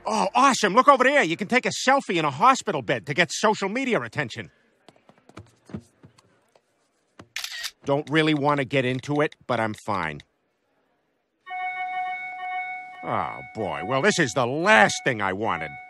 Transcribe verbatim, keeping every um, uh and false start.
Oh, awesome. Look over there. You can take a selfie in a hospital bed to get social media attention. Don't really want to get into it, but I'm fine. Oh, boy. Well, this is the last thing I wanted.